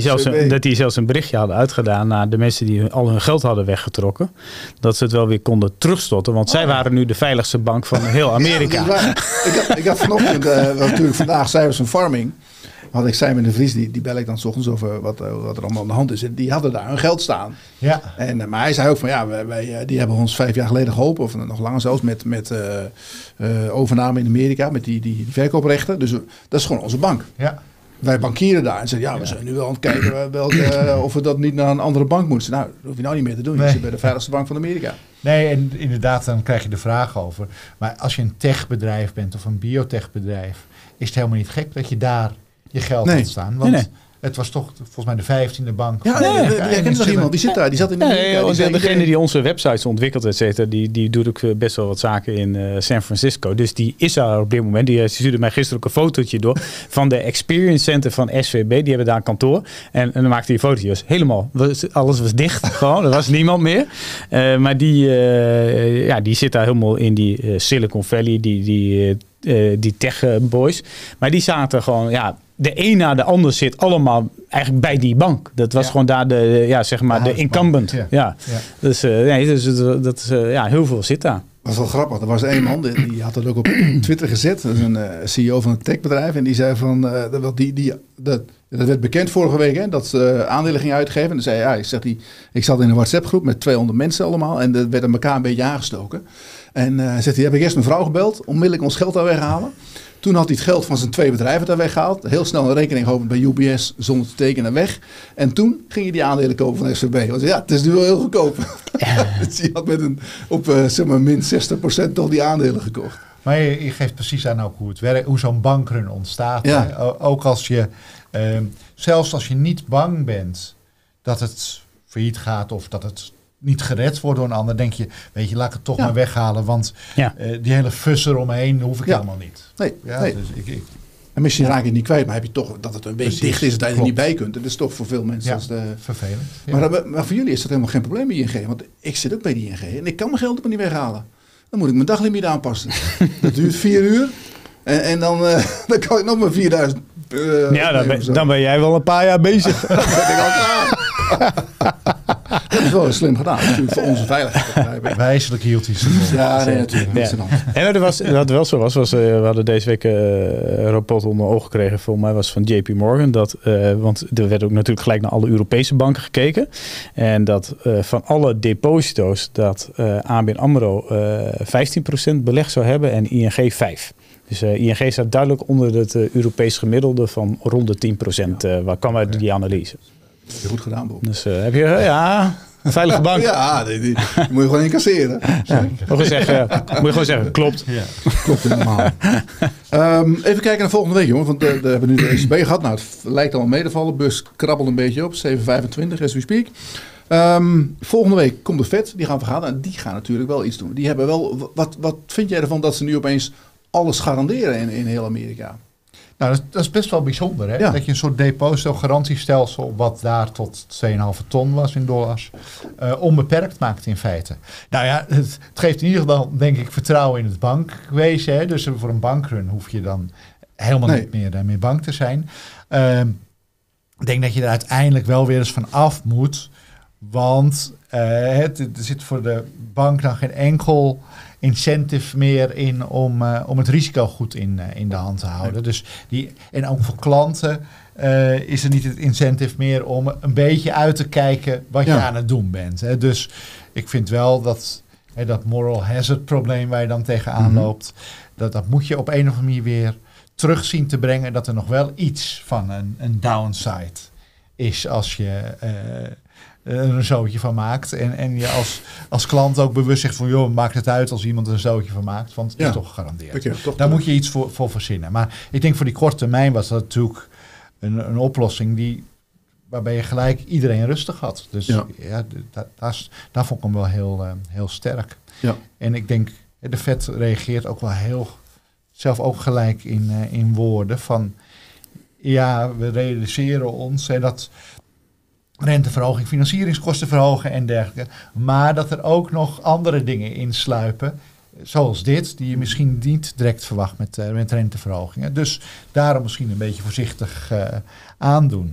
dat die zelfs een berichtje hadden uitgedaan naar de mensen die al hun geld hadden weggetrokken, dat ze het wel weer konden terugstorten, want zij waren nu de veiligste bank van heel Amerika. Ja, ik had vanochtend, natuurlijk vandaag cijfers van Farming, had ik Simon de Vries, die bel ik dan 's ochtends over wat er allemaal aan de hand is. En die hadden daar hun geld staan. Ja. Maar hij zei ook van wij die hebben ons 5 jaar geleden geholpen, of nog langer zelfs, met overname in Amerika, met die verkooprechten. Dus dat is gewoon onze bank. Ja. Wij bankieren daar en zeiden, we zijn nu wel aan het kijken of we dat niet naar een andere bank moeten. Nou, dat hoef je nou niet meer te doen. Je zit bij de veiligste bank van Amerika. Nee, en inderdaad, dan krijg je de vraag over. Maar als je een techbedrijf bent of een biotechbedrijf, is het helemaal niet gek dat je daar je geld laat staan. Want het was toch volgens mij de 15e bank. Ja, jij kent nog iemand, die zit daar. Die zat in Amerika. Degene die onze websites ontwikkelt, et cetera, die doet ook best wel wat zaken in San Francisco. Dus die is daar op dit moment. Die stuurde mij gisteren ook een fotootje door van de Experience Center van SVB. Die hebben daar een kantoor. En dan maakte hij fotootjes. Helemaal. Alles was dicht. Gewoon. Er was niemand meer. Maar die zit daar helemaal in die Silicon Valley. Die tech boys. Maar die zaten gewoon, de een na de ander zit allemaal eigenlijk bij die bank. Dat was gewoon daar de incumbent. Ja. Dus dat is heel veel zit daar. Dat was wel grappig. Er was één man, die had het ook op Twitter gezet. Dat is een CEO van een techbedrijf. En die zei van, dat werd bekend vorige week, hè, dat ze aandelen gingen uitgeven. En dan zei hij, ik zat in een WhatsApp groep met 200 mensen allemaal. En dat werd aan elkaar een beetje aangestoken. En zegt hij, heb ik eerst mijn vrouw gebeld, onmiddellijk ons geld daar weghalen. Toen had hij het geld van zijn 2 bedrijven daar weggehaald. Heel snel een rekening geopend bij UBS zonder te tekenen weg. En toen ging je die aandelen kopen van SVB. Want het is nu wel heel goedkoop. Dus hij had op min 60% al die aandelen gekocht. Maar je geeft precies aan ook hoe het werkt, hoe zo'n bankrun ontstaat. Ja. Ook als je, zelfs als je niet bang bent dat het failliet gaat of dat het niet gered wordt door een ander, denk je, laat ik het toch maar weghalen, want die hele fuss eromheen hoef ik helemaal niet. Nee. Dus en misschien raak je het niet kwijt, maar heb je toch dat het een beetje dicht is, dat je er niet bij kunt. Dat is toch voor veel mensen vervelend. Ja. Maar voor jullie is dat helemaal geen probleem bij ING, want ik zit ook bij die ING en ik kan mijn geld er niet weghalen. Dan moet ik mijn daglimiet aanpassen. Dat duurt 4 uur en dan kan ik nog maar 4000. Dan ben jij wel een paar jaar bezig. Dan ben ik al klaar. Dat is wel slim gedaan. Natuurlijk voor onze veiligheid. Wijselijk hield hij ze. Ja, nee, natuurlijk. Ja. En wat wel zo was we hadden deze week een rapport onder ogen gekregen. Volgens mij was het van JP Morgan. Want er werd ook natuurlijk gelijk naar alle Europese banken gekeken. En dat van alle deposito's dat ABN AMRO 15% belegd zou hebben en ING 5%. Dus ING staat duidelijk onder het Europees gemiddelde van rond de 10%. Waar kwam uit die analyse? Heb je goed gedaan, Bob. Dus heb je een veilige bank. Ja, die moet je gewoon incasseren. Moet je gewoon zeggen, klopt. Ja. Klopt helemaal. Even kijken naar volgende week, jongen. Want we hebben nu de ECB gehad. Nou, het lijkt allemaal mee te vallen. Bus krabbelt een beetje op. 7,25 as we speak. Volgende week komt de Fed. Die gaan vergaderen. En die gaan natuurlijk wel iets doen. Die hebben wel. Wat vind jij ervan dat ze nu opeens alles garanderen in heel Amerika? Nou, dat is best wel bijzonder, hè? Ja. Dat je een soort depositogarantiestelsel, wat daar tot 2,5 ton was in dollars, onbeperkt maakt in feite. Nou ja, het geeft in ieder geval, denk ik, vertrouwen in het bankwezen. Hè? Dus voor een bankrun hoef je dan helemaal niet meer bank te zijn. Ik denk dat je er uiteindelijk wel weer eens van af moet, want er zit voor de bank dan geen enkel incentive meer in om het risico goed in de hand te houden. Dus en ook voor klanten is er niet het incentive meer om een beetje uit te kijken wat je aan het doen bent. Hè. Dus ik vind wel dat moral hazard probleem waar je dan tegenaan loopt, dat moet je op een of andere manier weer terug zien te brengen, dat er nog wel iets van een downside is als je er een zootje van maakt. En je als klant ook bewust zegt van, joh, maakt het uit als iemand er een zootje van maakt, want het is toch gegarandeerd. Daar moet je iets voor verzinnen. Maar ik denk voor die korte termijn was dat natuurlijk een oplossing waarbij je gelijk iedereen rustig had. Dus daar vond ik hem wel heel sterk. Ja. En ik denk, de Fed reageert ook wel zelf ook gelijk in woorden van, ja, we realiseren ons dat renteverhoging, financieringskosten verhogen en dergelijke. Maar dat er ook nog andere dingen insluipen, zoals dit, die je misschien niet direct verwacht met renteverhogingen. Dus daarom misschien een beetje voorzichtig aandoen.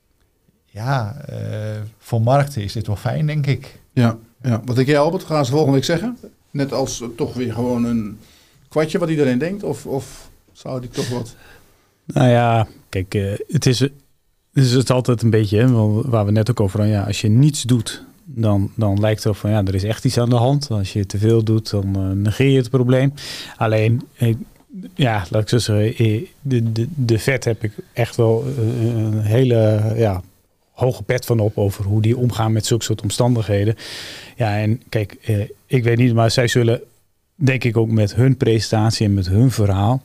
Ja, voor markten is dit wel fijn, denk ik. Ja. Wat denk jij, Albert? Gaan ze volgende week zeggen? Net als toch weer gewoon een kwartje wat iedereen denkt? Of zou die toch wat? Nou ja, kijk, het is altijd een beetje, hè, waar we net ook over hadden. Ja, als je niets doet, dan lijkt het op van, ja, er is echt iets aan de hand. Als je te veel doet, dan negeer je het probleem. Alleen, laat ik zo zeggen, de Fed heb ik echt wel een hele hoge pet van op over hoe die omgaan met zulke soort omstandigheden. Ja, en kijk, ik weet niet, maar zij zullen, denk ik ook met hun presentatie en met hun verhaal,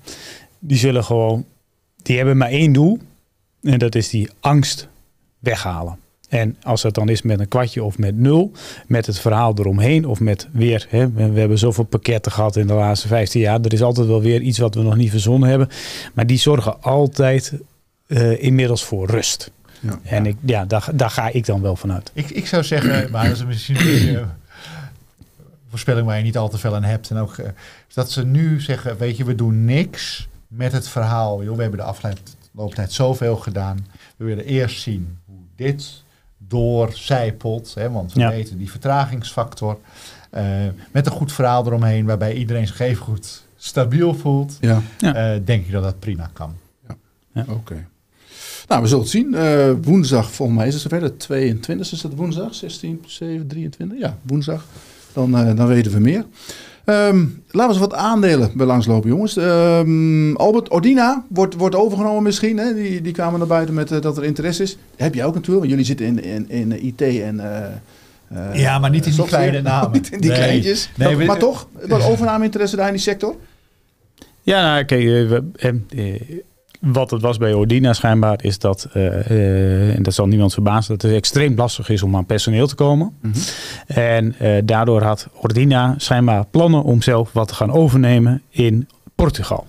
die hebben maar één doel. En dat is die angst weghalen. En als het dan is met een kwartje of met 0, met het verhaal eromheen of met weer, we hebben zoveel pakketten gehad in de laatste 15 jaar. Er is altijd wel weer iets wat we nog niet verzonnen hebben. Maar die zorgen altijd inmiddels voor rust. Ja. En daar ga ik dan wel vanuit. Ik zou zeggen, maar dat is misschien een voorspelling waar je niet al te veel aan hebt. En ook dat ze nu zeggen, weet je, we doen niks met het verhaal. Joh, we hebben de afgelopen tijd zoveel gedaan. We willen eerst zien hoe dit doorcijpelt. Want we weten die vertragingsfactor. Met een goed verhaal eromheen, waarbij iedereen zich even goed stabiel voelt. Denk ik dat dat prima kan. Ja. Oké. Nou, we zullen het zien. Woensdag, volgens mij is het zover. De 22 is het woensdag. 16, 7, 23. Ja, woensdag. Dan weten we meer. Laten we eens wat aandelen bij langslopen, jongens. Albert, Ordina wordt overgenomen misschien. Hè? Die kwamen naar buiten met dat er interesse is. Heb jij ook natuurlijk, want jullie zitten in IT en ja, maar niet in die kleine namen. Niet in die kleintjes. Nee, maar toch, wat overname-interesse daar in die sector? Ja, nou, kijk, wat het was bij Ordina schijnbaar is dat, en dat zal niemand verbazen, dat het extreem lastig is om aan personeel te komen. Mm-hmm. En daardoor had Ordina schijnbaar plannen om zelf wat te gaan overnemen in Portugal.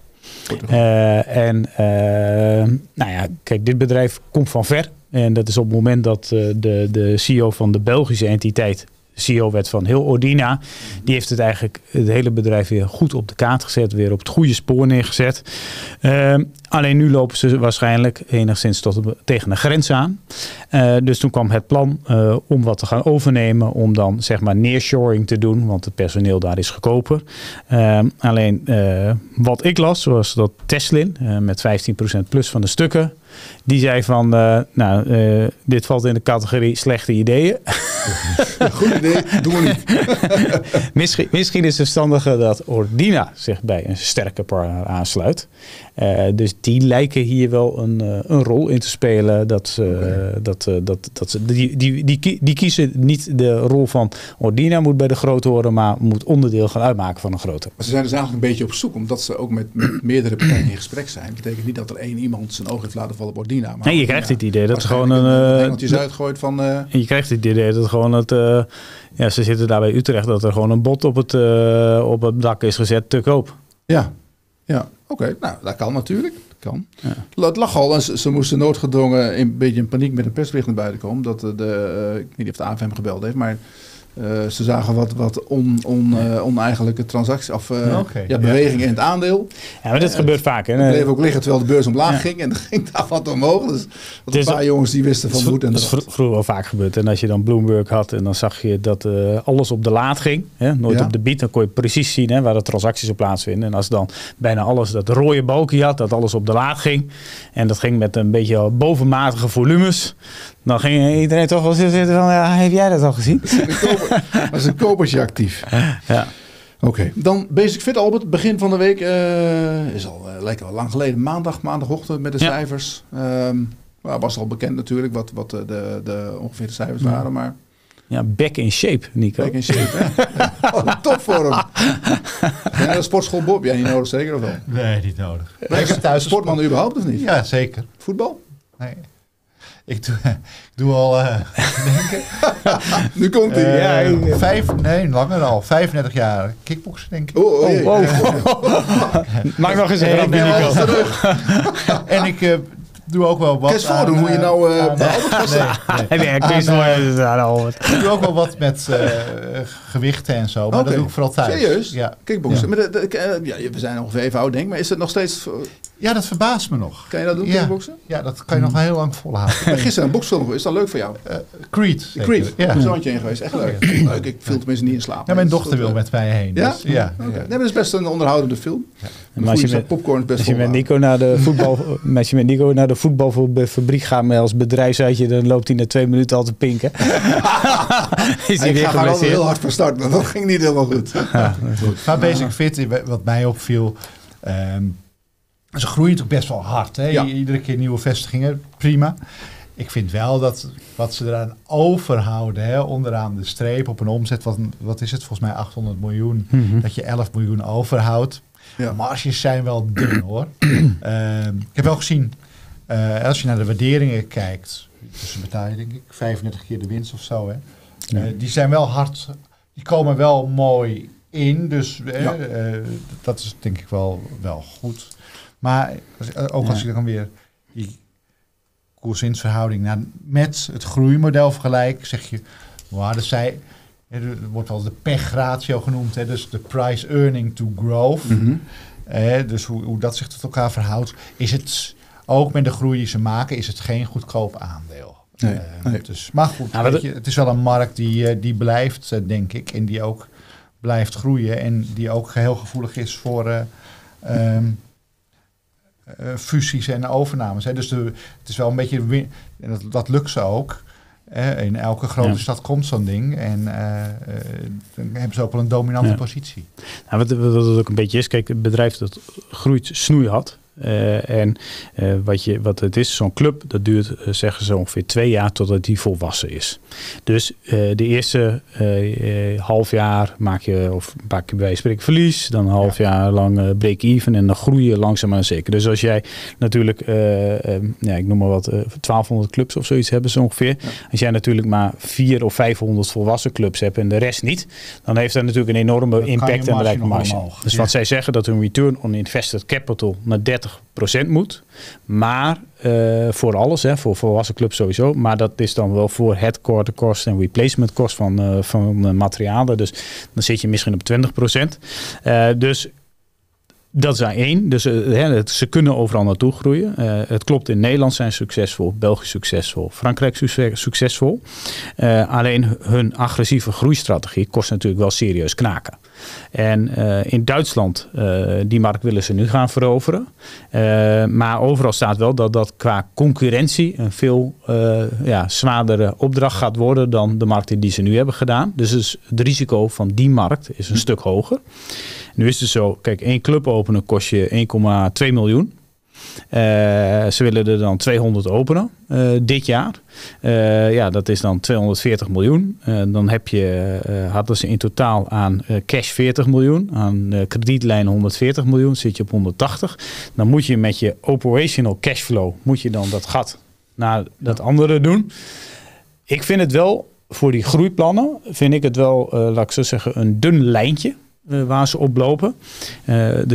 Kijk, dit bedrijf komt van ver. En dat is op het moment dat de CEO van de Belgische entiteit CEO werd van heel Ordina. Die heeft het hele bedrijf weer goed op de kaart gezet. Weer op het goede spoor neergezet. Alleen nu lopen ze waarschijnlijk enigszins tegen een grens aan. Dus toen kwam het plan om wat te gaan overnemen. Om dan zeg maar nearshoring te doen. Want het personeel daar is goedkoper. Alleen wat ik las was dat Teslin met 15% plus van de stukken. Die zei van, dit valt in de categorie slechte ideeën. Goed idee, doen we niet. Misschien is het verstandiger dat Ordina zich bij een sterke partner aansluit. Dus die lijken hier wel een rol in te spelen. Die kiezen niet de rol van Ordina moet bij de grote horen, maar moet onderdeel gaan uitmaken van een grote. Maar ze zijn dus eigenlijk een beetje op zoek, omdat ze ook met meerdere partijen in gesprek zijn. Dat betekent niet dat er één iemand zijn oog heeft laten vallen op Ordina. Maar nee, je krijgt het idee dat gewoon een uitgooit van. Je krijgt het idee dat gewoon ze zitten daar bij Utrecht, dat er gewoon een bod op het dak is gezet te koop. Ja. Oké. Nou, dat kan natuurlijk. kan. Ja. Het lag al en ze moesten noodgedwongen een beetje in paniek met een persbericht naar buiten komen. Dat ik weet niet of de AFM gebeld heeft, maar ze zagen wat oneigenlijke transacties of bewegingen in het aandeel. Ja, maar dit gebeurt vaak. Hè? Het bleef ook liggen terwijl de beurs omlaag ging en er ging daar wat omhoog. Dus dat een paar jongens die wisten van moed en dat is vroeger wel vaak gebeurd. En als je dan Bloomberg had en dan zag je dat alles op de laat ging. Hè? Nooit op de bied. Dan kon je precies zien waar de transacties op plaatsvinden. En als dan bijna alles dat rode balkje had, dat alles op de laat ging. En dat ging met een beetje bovenmatige volumes. Dan ging iedereen toch wel zitten van, heb jij dat al gezien? Was een kopertje actief. Ja. Oké, dan Basic Fit, Albert. Begin van de week is al lekker al lang geleden. Maandagochtend met de cijfers. Was al bekend natuurlijk wat de ongeveer de cijfers waren, maar... Ja, back in shape, Nico. Back in shape, hè? Topvorm. Ja, de sportschool Bob, jij niet nodig zeker of wel? Nee, niet nodig. Ik heb thuis sportman überhaupt of niet? Ja, zeker. Voetbal? Nee. Ik doe al, denken. Nu komt hij. Langer al. 35 jaar kickboksen, denk ik. Maak nog eens even Nico. En ik doe ook wel wat. Kun je eens voordoen hoe je nou Ik doe ook wel wat met gewichten en zo. Maar dat doe ik vooral thuis. Serieus? Ja. Kickboksen. We zijn ongeveer even oud, denk ik. Maar is het nog steeds... Ja, dat verbaast me nog. Kan je dat doen, kickboksen? Ja, dat kan je nog heel lang volhouden. Gisteren een boksfilm. Is dat leuk voor jou? Creed. Creed. Ja. Een zoontje in geweest. Echt leuk. Leuk. Ik viel tenminste niet in slaap. Ja, mijn dochter wil met mij heen. Ja? Dus, ja. Okay. Nee, maar dat is best een onderhoudende film. Ja. Maar als je met Nico naar de voetbalfabriek gaat met als bedrijfsuitje, dan loopt hij na 2 minuten al te pinken. Is hij weer geblesseerd? Ik heel hard van start, maar dat ging niet helemaal goed. Ja, goed. Maar Basic Fit, wat mij opviel, ze groeien natuurlijk best wel hard. Hè? Ja. Iedere keer nieuwe vestigingen, prima. Ik vind wel dat wat ze eraan overhouden, hè, onderaan de streep op een omzet, wat is het, volgens mij 800 miljoen, dat je 11 miljoen overhoudt. Ja. Marges zijn wel dun, hoor. Ik heb wel gezien, als je naar de waarderingen kijkt, dus betaal je denk ik 35 keer de winst of zo. Hè. Die zijn wel hard, die komen wel mooi in, dus dat is denk ik wel goed. Maar als je dan weer die koers-winstverhouding met het groeimodel vergelijkt, zeg je, er wordt wel de PEG-ratio genoemd, hè, dus de price earning to growth. Dus hoe dat zich tot elkaar verhoudt, is het ook met de groei die ze maken, is het geen goedkoop aandeel. Nee. Dus, maar goed, het is wel een markt die blijft, denk ik, en die ook blijft groeien en die ook heel gevoelig is voor fusies en overnames. Hè. Dus het is wel een beetje, en dat lukt ze ook. In elke grote stad komt zo'n ding en dan hebben ze ook wel een dominante positie. Nou, wat het ook een beetje is, kijk, het bedrijf dat groeit snoeihard. Wat het is, zo'n club, dat duurt, zeggen ze, ongeveer 2 jaar totdat die volwassen is. Dus de eerste half jaar maak je bij wijze van spreken verlies, dan een half jaar lang break-even en dan groei je langzaam maar zeker. Dus als jij natuurlijk, ik noem maar wat, 1200 clubs of zoiets hebben zo ongeveer. Ja. Als jij natuurlijk maar 400 of 500 volwassen clubs hebt en de rest niet, dan heeft dat natuurlijk een enorme impact en de marge. Dus wat zij zeggen, dat hun return on invested capital naar 30% moet. Maar voor alles, voor volwassen clubs sowieso. Maar dat is dan wel voor headquarter cost en replacement cost van materialen. Dus dan zit je misschien op 20%. Dus dat is daar 1. Dus ze kunnen overal naartoe groeien. Het klopt, in Nederland zijn ze succesvol, België succesvol, Frankrijk succesvol. Alleen hun agressieve groeistrategie kost natuurlijk wel serieus knaken. En in Duitsland, die markt willen ze nu gaan veroveren. Maar overal staat wel dat qua concurrentie een veel zwaardere opdracht gaat worden dan de markten die ze nu hebben gedaan. Dus het risico van die markt is een stuk hoger. Nu is het zo, kijk, 1 club openen kost je 1,2 miljoen. Ze willen er dan 200 openen dit jaar. Dat is dan 240 miljoen. Dan hadden ze in totaal aan cash 40 miljoen. Aan kredietlijnen 140 miljoen. Zit je op 180. Dan moet je met je operational cashflow dan dat gat naar dat andere doen. Ik vind het wel, voor die groeiplannen, vind ik het wel, laat ik zo zeggen, een dun lijntje waar ze op lopen. Dus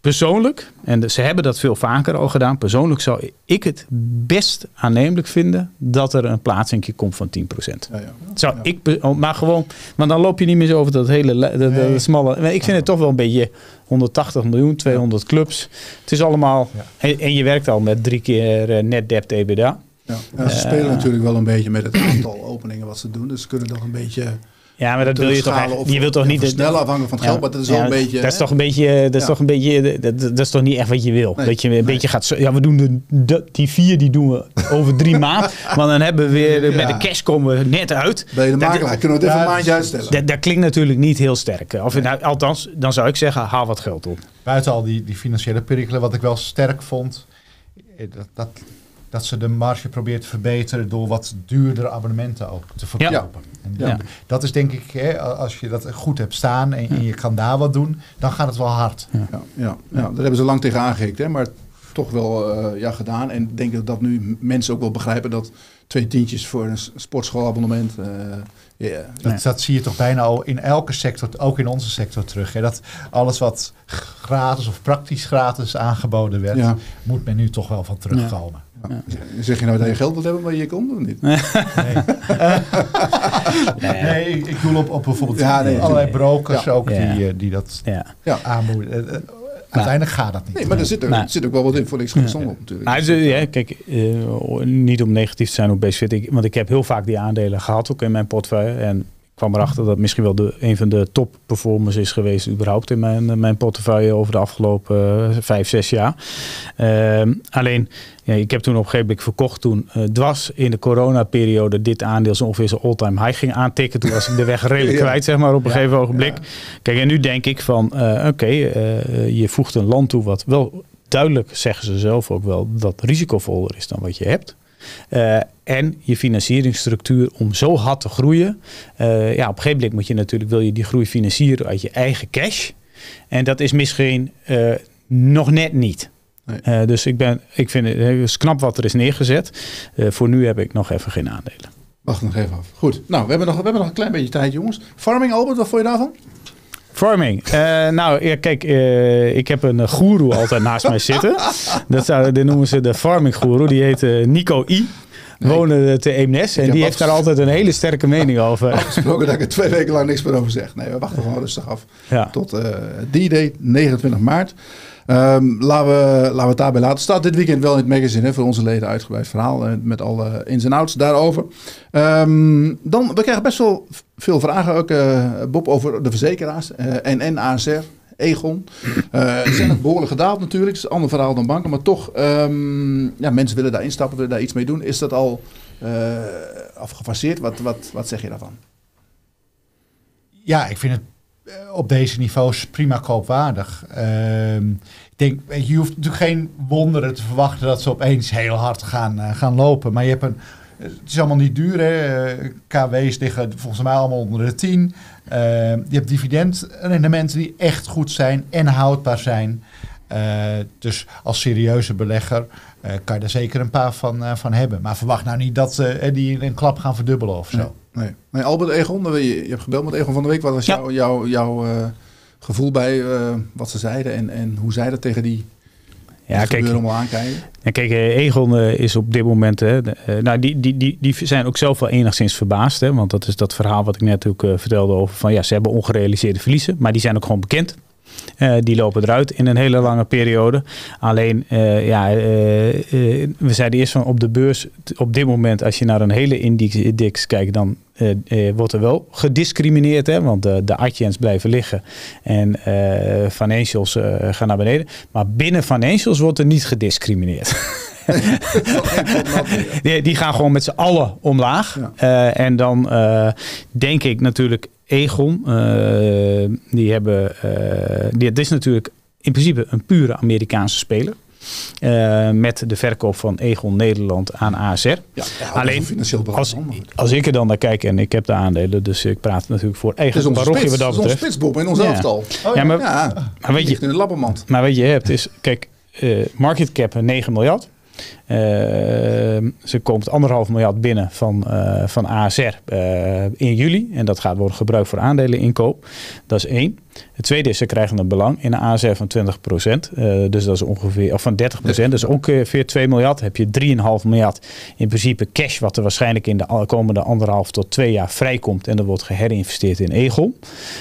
persoonlijk, en ze hebben dat veel vaker al gedaan, persoonlijk zou ik het best aannemelijk vinden dat er een plaatsinkje komt van 10%. Maar gewoon, want dan loop je niet meer zo over dat hele smalle. Ik vind het toch wel een beetje 180 miljoen, 200 clubs. Het is allemaal, en je werkt al met 3 keer net debt EBITDA. Ja, ze spelen natuurlijk wel een beetje met het aantal openingen wat ze doen. Dus ze kunnen toch een beetje... Ja, maar dat wil je toch? Je wilt toch niet snel afhangen van het geld, maar dat is wel een beetje. Dat is toch een beetje. Dat is toch een beetje. Dat is toch niet echt wat je wil. Nee, dat je een beetje gaat. Ja, we doen die 4 die doen we over 3 maanden. Want dan hebben we weer met de cash komen we net uit. Ben je de makelaar? Kunnen we het even een maandje uitstellen? Dat klinkt natuurlijk niet heel sterk. Althans, dan zou ik zeggen, haal wat geld op. Buiten al die financiële perikelen, wat ik wel sterk vond, dat ze de marge probeert te verbeteren door wat duurdere abonnementen ook te verkopen. En dat is denk ik, als je dat goed hebt staan en je kan daar wat doen, dan gaat het wel hard. Ja, daar hebben ze lang tegen aangehikt, maar toch wel gedaan. En ik denk dat nu mensen ook wel begrijpen dat 2 tientjes voor een sportschoolabonnement... Dat zie je toch bijna al in elke sector, ook in onze sector terug. Hè? Dat alles wat gratis of praktisch gratis aangeboden werd, moet men nu toch wel van terugkomen. Ja. Zeg je nou dat je geld wilt hebben waar je komt of niet? Nee, ik doe op bijvoorbeeld allerlei brokers ook die dat aanmoedigen. Uiteindelijk gaat dat niet. Nee, maar er zit ook wel wat in voor niks gezond op natuurlijk. Kijk, niet om negatief te zijn op BaseFit, want ik heb heel vaak die aandelen gehad ook in mijn portefeuille. En ik kwam erachter dat het misschien wel een van de top performers is geweest überhaupt in mijn portefeuille over de afgelopen 5-6 jaar. Alleen, ik heb toen op een gegeven moment verkocht toen dwars in de coronaperiode dit aandeel zo ongeveer zijn all-time high ging aantikken. Toen was ik de weg redelijk kwijt, zeg maar, op een gegeven ogenblik. Kijk, en nu denk ik van, je voegt een land toe wat wel duidelijk, zeggen ze zelf ook wel, dat risicovoller is dan wat je hebt. En je financieringsstructuur om zo hard te groeien. Op een gegeven moment moet je natuurlijk, wil je die groei financieren uit je eigen cash. En dat is misschien nog net niet. Nee. Dus ik vind het knap wat er is neergezet. Voor nu heb ik nog even geen aandelen. Wacht nog even af. Goed, nou, we hebben nog een klein beetje tijd, jongens. Farming, Albert, wat vond je daarvan? Farming. Kijk, ik heb een goeroe altijd naast mij zitten. Dat noemen ze de farming goeroe. Die heet Nico I. Wonen te Eemnes. En die heeft daar altijd een hele sterke mening over. Afgesproken dat ik er 2 weken lang niks meer over zeg. Nee, we wachten gewoon rustig af. Tot D-Day, 29 maart. Laten we het daarbij laten. Staat dit weekend wel in het magazine, voor onze leden uitgebreid verhaal met alle ins en outs daarover. We krijgen best wel veel vragen ook, Bob, over de verzekeraars. NN, ASR, Egon. Zijn het behoorlijk gedaald natuurlijk. Het is een ander verhaal dan banken. Maar toch, mensen willen daar instappen, willen daar iets mee doen. Is dat al afgefaseerd? Wat zeg je daarvan? Ja, ik vind het op deze niveaus prima koopwaardig. Ik denk, je hoeft natuurlijk geen wonderen te verwachten dat ze opeens heel hard gaan lopen. Maar het is allemaal niet duur. Hè? KW's liggen volgens mij allemaal onder de 10. Je hebt dividendrendementen die echt goed zijn en houdbaar zijn. Dus als serieuze belegger kan je er zeker een paar van hebben. Maar verwacht nou niet dat die een klap gaan verdubbelen of zo. Nee, Albert, Egon, je hebt gebeld met Egon van de week. Wat was jouw gevoel bij wat ze zeiden en hoe zij dat tegen die gebeuren allemaal aankijken? Ja, kijk, Egon is op dit moment... die zijn ook zelf wel enigszins verbaasd. Hè, want dat is dat verhaal wat ik net ook vertelde over van... ze hebben ongerealiseerde verliezen, maar die zijn ook gewoon bekend. Die lopen eruit in een hele lange periode. Alleen, we zeiden eerst van op de beurs... op dit moment, als je naar een hele index kijkt... dan wordt er wel gediscrimineerd. Hè, want de Adjens blijven liggen. En financials gaan naar beneden. Maar binnen financials wordt er niet gediscrimineerd. Die gaan gewoon met z'n allen omlaag. Ja. En dan denk ik natuurlijk... Egon, dit is natuurlijk in principe een pure Amerikaanse speler. Met de verkoop van Egon Nederland aan ASR. Alleen, als ik er dan naar kijk en ik heb de aandelen, dus ik praat natuurlijk voor eigen parochie wat dat betreft. Het is onze spitsbom in ons elftal. Maar weet je, in de lappenmand. Maar weet je hebt is, kijk, market cap 9 miljard. Ze komt 1,5 miljard binnen van ASR in juli. En dat gaat worden gebruikt voor aandeleninkoop. Dat is 1. Het tweede is, ze krijgen een belang in een ASR van 20%. Dus dat is ongeveer, of van 30%. Dus ongeveer 2 miljard. Heb je 3,5 miljard in principe cash, wat er waarschijnlijk in de komende 1,5 tot 2 jaar vrijkomt. En dat wordt geherinvesteerd in Aegon.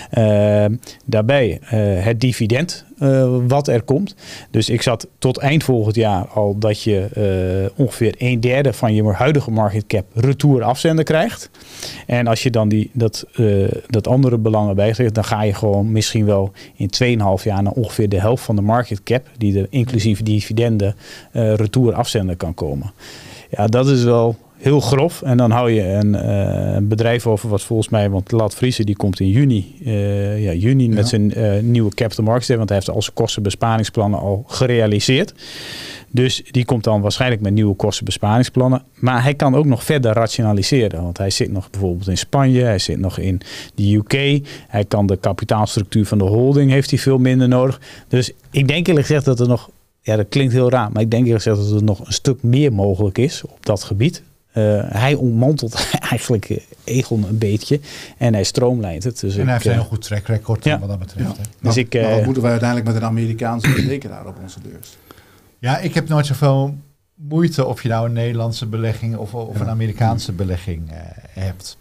Daarbij het dividend wat er komt. Dus ik zat tot eind volgend jaar al dat je ongeveer 1/3 van je huidige market cap retour afzender krijgt. En als je dan dat andere belang erbij zegt, dan ga je gewoon misschien wel in 2,5 jaar naar ongeveer de helft van de market cap, die er inclusief dividenden retour afzender kan komen. Ja, dat is wel heel grof. En dan hou je een bedrijf over wat volgens mij, want Laat Friese die komt in juni met zijn nieuwe Capital Markets Day, want hij heeft al zijn kostenbesparingsplannen al gerealiseerd. Dus die komt dan waarschijnlijk met nieuwe kostenbesparingsplannen. Maar hij kan ook nog verder rationaliseren. Want hij zit nog bijvoorbeeld in Spanje. Hij zit nog in de UK. Hij kan de kapitaalstructuur van de holding heeft hij veel minder nodig. Dus ik denk eerlijk gezegd dat er nog, ja dat klinkt heel raar, maar ik denk eerlijk gezegd dat er nog een stuk meer mogelijk is op dat gebied. Hij ontmantelt eigenlijk Aegon een beetje en hij stroomlijnt het. Dus en hij heeft een heel goed track record wat dat betreft. Ja. Dus wat moeten wij uiteindelijk met een Amerikaanse verzekeraar op onze beurs? Ja, ik heb nooit zoveel moeite of je nou een Nederlandse belegging of een Amerikaanse belegging hebt.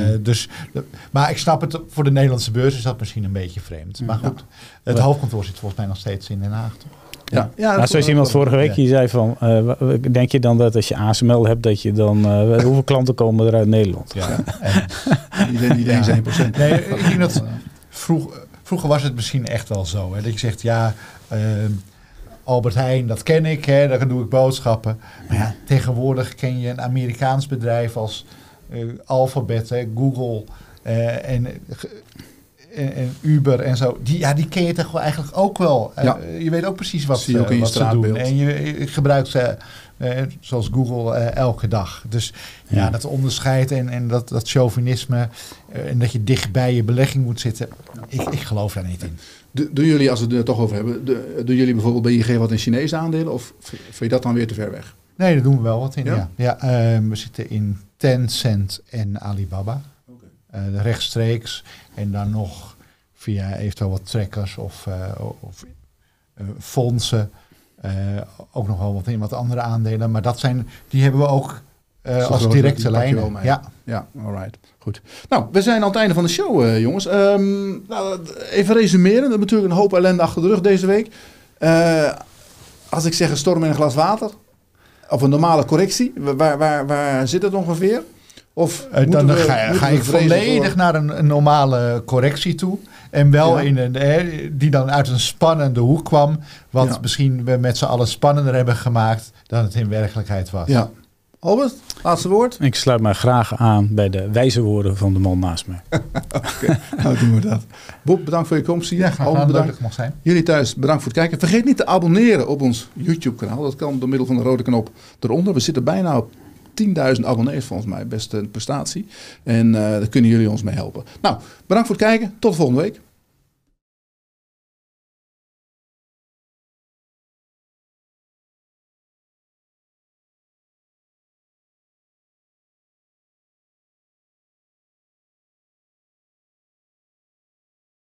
Maar ik snap het, voor de Nederlandse beurs is dat misschien een beetje vreemd. Maar goed, het hoofdkantoor zit volgens mij nog steeds in Den Haag, toch? Ja, zoals iemand vorige week die zei van, denk je dan dat als je ASML hebt, dat je dan, hoeveel klanten komen er uit Nederland? Ja. Niet eens 1%. Nee, ik denk dat vroeger was het misschien echt wel zo. Hè, dat je zegt, Albert Heijn, dat ken ik, hè, daar doe ik boodschappen. Maar tegenwoordig ken je een Amerikaans bedrijf als Alphabet, Google en Uber en zo. Die ken je toch wel eigenlijk ook wel. Je weet ook precies wat ze doen. En je gebruikt ze, zoals Google, elke dag. Dus dat onderscheid en dat chauvinisme en dat je dicht bij je belegging moet zitten. Ik geloof daar niet in. Doen jullie, als we het er toch over hebben, doen jullie bijvoorbeeld bij ING wat in Chinese aandelen? Of vind je dat dan weer te ver weg? Nee, daar doen we wel wat in. We zitten in Tencent en Alibaba. Rechtstreeks. En dan nog via eventueel wat trackers of fondsen. Ook nog wel wat in wat andere aandelen. Maar die hebben we ook als directe lijnen. Ja, alright. Goed. Nou, we zijn aan het einde van de show, jongens. Even resumeren. We hebben natuurlijk een hoop ellende achter de rug deze week. Als ik zeg een storm in een glas water, of een normale correctie, waar zit het ongeveer? Of dan ga ik volledig naar een normale correctie toe. En wel die dan uit een spannende hoek kwam. Wat misschien we met z'n allen spannender hebben gemaakt dan het in werkelijkheid was. Ja. Albert, laatste woord. Ik sluit mij graag aan bij de wijze woorden van de man naast mij. Oké, nou doen we dat. Bob, bedankt voor je komst hier. Ja, graag gedaan. Bedankt dat ik mag zijn. Jullie thuis, bedankt voor het kijken. Vergeet niet te abonneren op ons YouTube-kanaal. Dat kan door middel van de rode knop eronder. We zitten bijna op 10.000 abonnees volgens mij. Best een prestatie. En daar kunnen jullie ons mee helpen. Nou, bedankt voor het kijken. Tot de volgende week.